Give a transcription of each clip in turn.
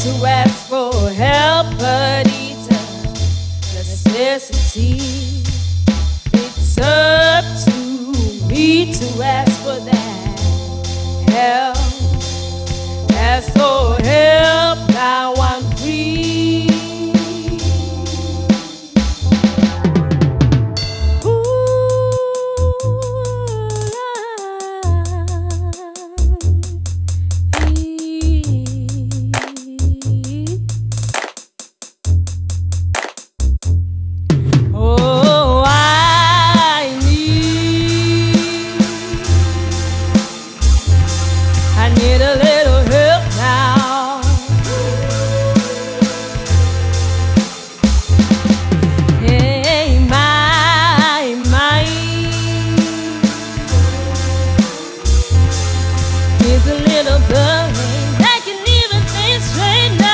to ask for help, but it's a necessity. It's up to me to ask for that help. Ask for help, now I'm free. I need a little help now. Hey, my mind is a little blind. I can even think straight now.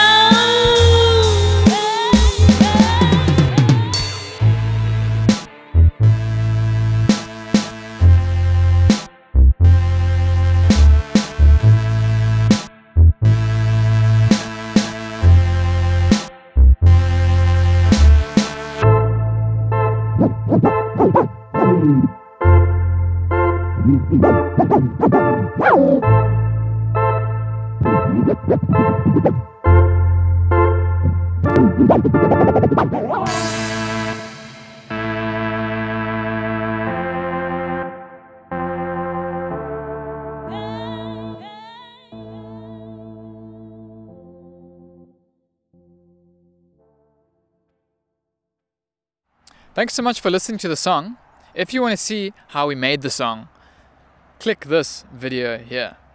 Thanks so much for listening to the song. If you want to see how we made the song, click this video here.